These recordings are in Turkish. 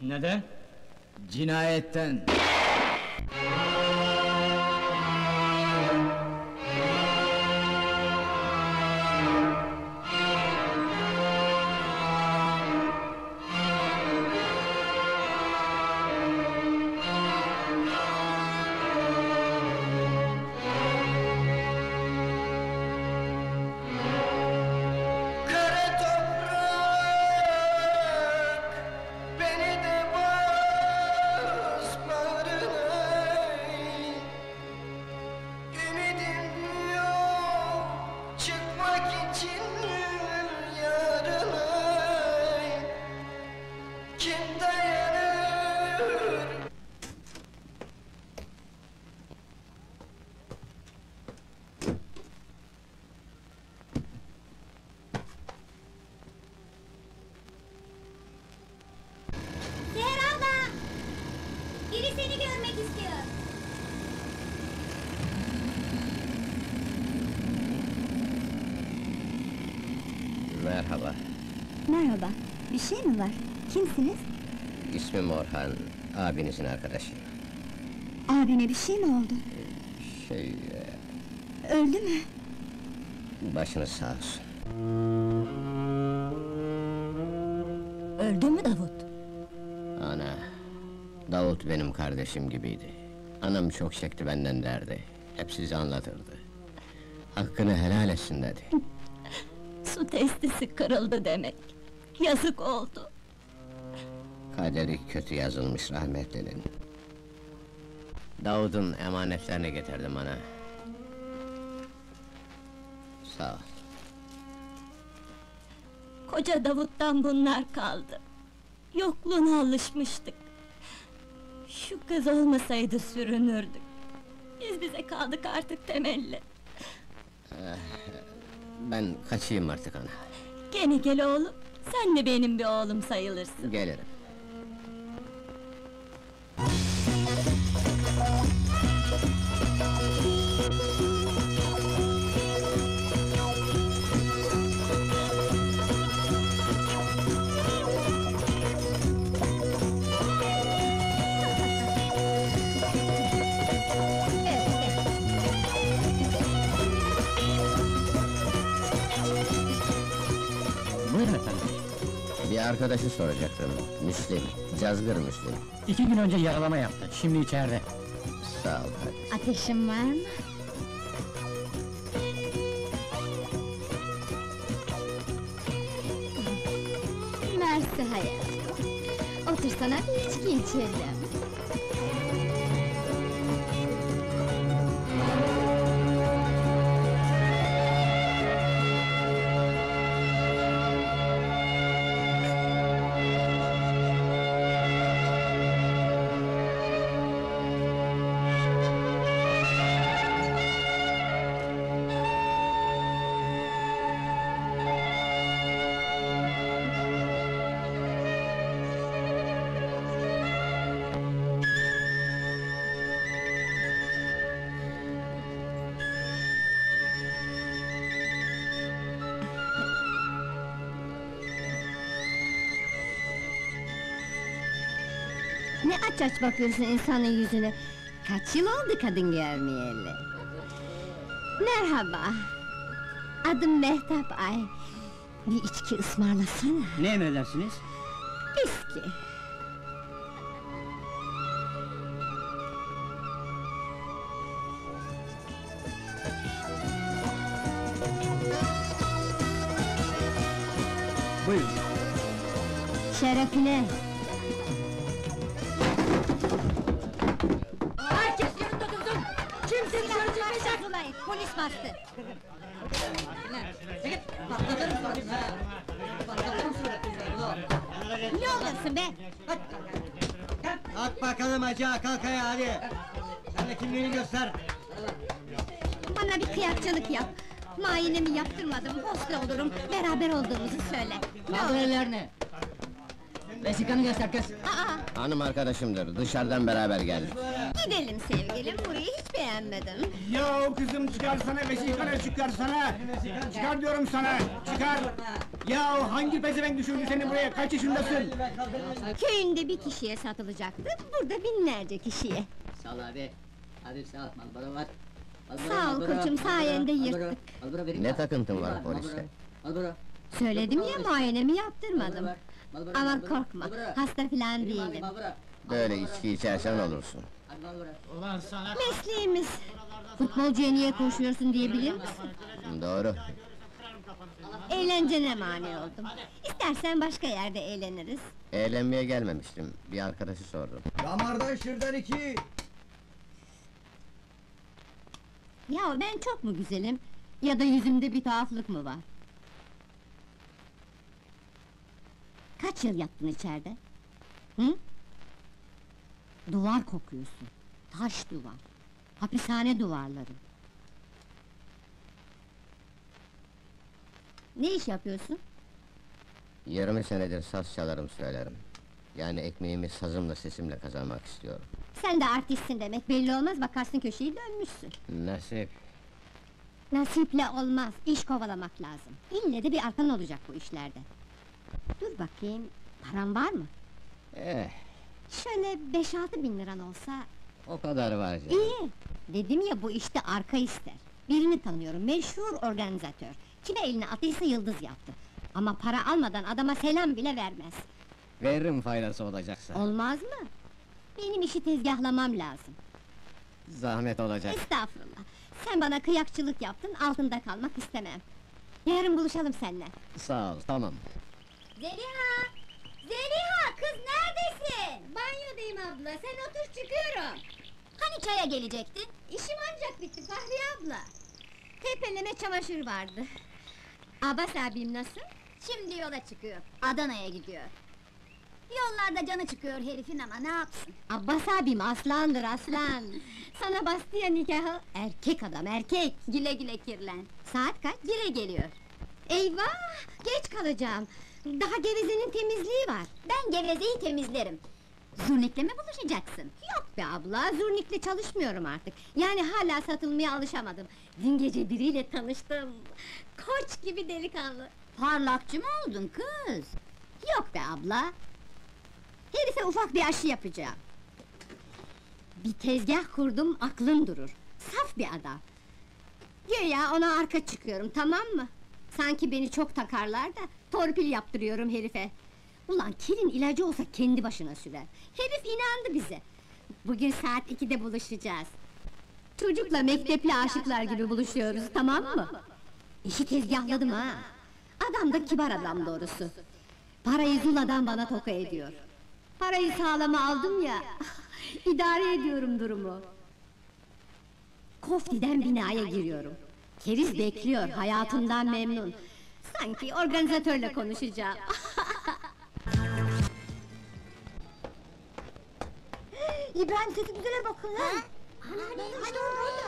Neden? Cinayetten. Biri seni görmek istiyor. Merhaba, Merhaba, bir şey mi var? Kimsiniz? ismim Orhan, abinizin arkadaşıyım. Abine bir şey mi oldu? Öldü mü? Başınız sağ olsun. Öldü mü Davut? Ana, Davut benim kardeşim gibiydi. Anam çok çekti benden derdi, hep size anlatırdı. Hakkını helal etsin dedi. Su testisi kırıldı demek. Yazık oldu. Kaderi kötü yazılmış rahmetlinin. Davud'un emanetlerini getirdim ana. Sağ ol. Koca Davut'tan bunlar kaldı. Yokluğuna alışmıştık. Şu kız olmasaydı sürünürdük. Biz bize kaldık artık temelli. Ben kaçayım artık ana. Gene gel oğlum. Sen de benim bir oğlum sayılırsın. Gelirim. Buyurun efendim. Bir arkadaşı soracaktım, Müslim, Cazgır Müslim. 2 gün önce yaralama yaptı, şimdi içeride. Sağ ol hadi. Ateşin var mı? Mersi hayatım. Otursana bir içki içelim. Ne aç aç bakıyorsun insanın yüzüne? Kaç yıl oldu kadın görmeyeli? Merhaba! Adım Mehtap Ay. Bir içki ısmarlasana. Ne emredersiniz? Viski. Buyurun. Şerefine! Herkes yanında dursun! Kimse dışarı çıkmayacak! Polis bastı! Çekil! Patlatırım suratını ha! Patlatırım suratını! Ne olursun be? Kalk bakalım hacı, kalk ayağa hadi! Sen de kimliğini göster! Bana bir kıyakçılık yap! Mayinemi yaptırmadım, hasta olurum, beraber olduğumuzu söyle! Kaldır ellerini! Vesikanı göster kız! Aa! Hanım arkadaşımdır, dışarıdan beraber geldik. Gidelim sevgilim, burayı hiç beğenmedim. Ya kızım çıkarsana vesikanı çıkarsana! Çıkar diyorum sana, çıkar! Ya hangi pezevenk düşürdü seni buraya, kaç yaşındasın? Köyünde bir kişiye satılacaktı, burada binlerce kişiye. Sağ ol abi. Hadi sağ ol, Marlboro var. Sağ ol koçum, sayende yırttık. Marlboro vereyim Ne mi? takıntın var Marlboro, poliste? Marlboro. Söyledim ya, muayenemi yaptırmadım. Marlboro, Ama Marlboro, korkma, Marlboro. hasta filan Vereyim abi, değilim. Marlboro. Böyle içki içersen olursun. Hadi Marlboro. Mesleğimiz. Futbolcuya niye koşuyorsun diyebilir misin? Doğru. Eğlencene mani oldum. İstersen başka yerde eğleniriz. Eğlenmeye gelmemiştim. Bir arkadaşı sordum. Damardan şırdan 2! Ya ben çok mu güzelim? Ya da yüzümde bir tuhaflık mı var? Kaç yıl yattın içeride? Hı? Duvar kokuyorsun. Taş duvar. Hapishane duvarları. Ne iş yapıyorsun? 20 senedir saz çalarım söylerim. Yani ekmeğimi sazımla sesimle kazanmak istiyorum. Sen de artistsin demek, belli olmaz, bakarsın köşeyi dönmüşsün. Nasip. Nasiple olmaz, iş kovalamak lazım. İlle de bir arkan olacak bu işlerde. Dur bakayım, paran var mı? Eh, Şöyle 5-6 bin liran olsa... o kadar var canım. İyi! Dedim ya, bu işte arka ister. Birini tanıyorum, meşhur organizatör. Kime elini atıysa yıldız yaptı. Ama para almadan adama selam bile vermez. Veririm faydası olacaksa. Olmaz mı? Benim işi tezgahlamam lazım. Zahmet olacak. Estağfurullah! Sen bana kıyakçılık yaptın, altında kalmak istemem. Yarın buluşalım seninle. Sağ ol, tamam. Zeliha! Zeliha, kız neredesin? Banyodayım abla, sen otur çıkıyorum. Hani çaya gelecektin? İşim ancak bitti Fahriye abla. Tepeleme çamaşır vardı. Abbas abim nasıl? Şimdi yola çıkıyor, Adana'ya gidiyor. Yollarda canı çıkıyor herifin ama ne yapsın? Abbas abim aslandır aslan! Sana bastı ya nikahı! Erkek adam erkek! Güle güle kirlen! Saat kaç? Gire geliyor! Eyvah! Geç kalacağım! Daha gevezenin temizliği var! Ben gevezeyi temizlerim! Zurnikle mi buluşacaksın? Yok be abla, zurnikle çalışmıyorum artık! Yani hala satılmaya alışamadım! Dün gece biriyle tanıştım! Koç gibi delikanlı! Parlakçı mı oldun kız? Yok be abla! Herife ufak bir aşı yapacağım. Bir tezgah kurdum, aklım durur. Saf bir adam. Güya ona arka çıkıyorum, tamam mı? Sanki beni çok takarlar da, torpil yaptırıyorum herife. Ulan kirin ilacı olsa kendi başına sürer. Herif inandı bize. Bugün saat 2'de buluşacağız. Çocukla mektepli aşıklar gibi buluşuyoruz, tamam mı? İşi tezgahladım ha! Adam da kibar adam doğrusu. Parayı Zula'dan bana toka ediyor. Parayı sağlama aldım ya, idare ediyorum durumu. Kofti'den binaya giriyorum. Keriz bekliyor, hayatından memnun. Sanki organizatörle konuşacağım. İbrahim sesi güzele bakın lan! Hani işte orada!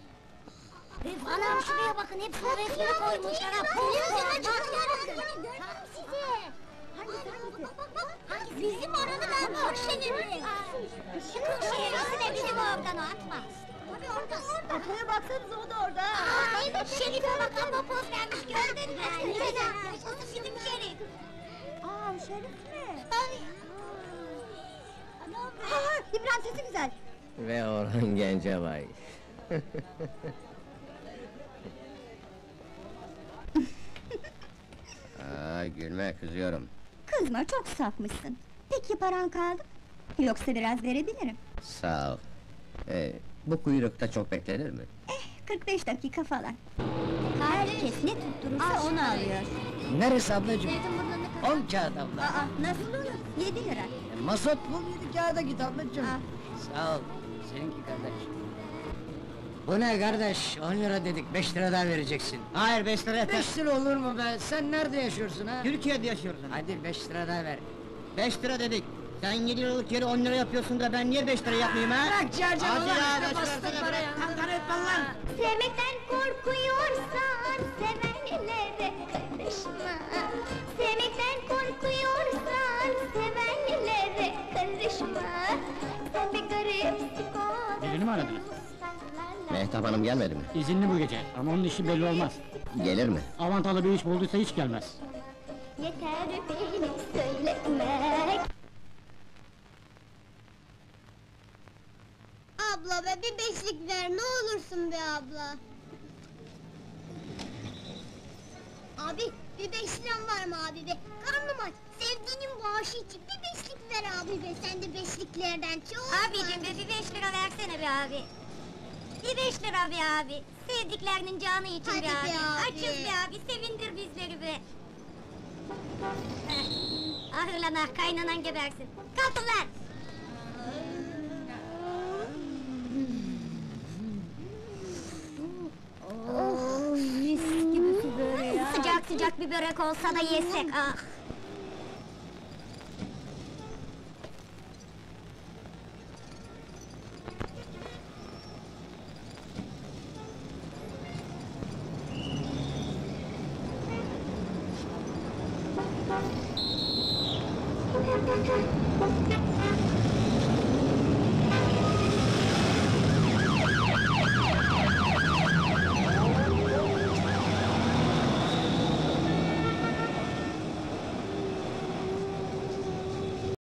Anam şuraya bakın, hep resmini koymuşlar ha! Gördüm sizi! Hangisi? Bizim oradan Kırşehir'de! Kırşehir'de bizim oradan atma! Tabii orada! Arkaya baksanıza, o da orada! Aa, evet, Şerif'e bakın, bu poz vermiş, gördün mü? Neden? Bizim Şerif! Aa, Şerif mi? Ay! Aa, İbrahim sesi güzel! Ve Orhan Gencebay. Aa, gülme, kızıyorum. Kızma, çok safmışsın. Peki paran kaldı? Yoksa biraz verebilirim. Sağ ol. Bu kuyrukta çok beklenir mi? 45 dakika falan. Herkes ne tutturursa onu alıyor. Neresi ablacığım? 10 kağıt abla. Aa, nasıl olur? 7 lira. Masot bul 7 kağıda git ablacığım. Al. Sağ ol. Seninki kardeş. Bu ne kardeş? 10 lira dedik, 5 lira daha vereceksin. Hayır 5 lira yeter. 5 lira olur mu be? Sen nerede yaşıyorsun ha? Türkiye'de yaşıyoruz. Hadi 5 lira daha ver. 5 lira dedik. Sen 7 liralık yeri 10 lira yapıyorsun da ben niye 5 lira yapmayayım ha? Bırak Carcan Hadi ulan, ya, işte beş bastın versene, parayı. bırak. Kankan etme lan! Sevmekten korkuyorsan sevenlere karışma. Sevmekten korkuyorsan sevenlere karışma. Sen bir garipsin mi aradınız? Mehtap Hanım gelmedi mi? İzinli bu gece ama onun işi belli olmaz. Gelir mi? Avantalı bir iş bulduysa hiç gelmez. Yeter beni söylemek. Abla be bir beşlik ver ne olursun be abla. Abi bir 5 liram var mı abi be? Karnım aç. Sevdiğinin bağışı için bir beşlik ver abi be. Sen de beşliklerden çok. Abicim be bir 5 lira versene be abi. Bir 5 lira be abi. Sevdiklerinin canı için Hadi be be abi. abi. Açız be abi, sevindir bizleri be. Ah ulan ah, kaynanan gebersin. Kalkın lan! Oh mis gibi su böyle ya. Sıcak sıcak bir börek olsa da yesek ah!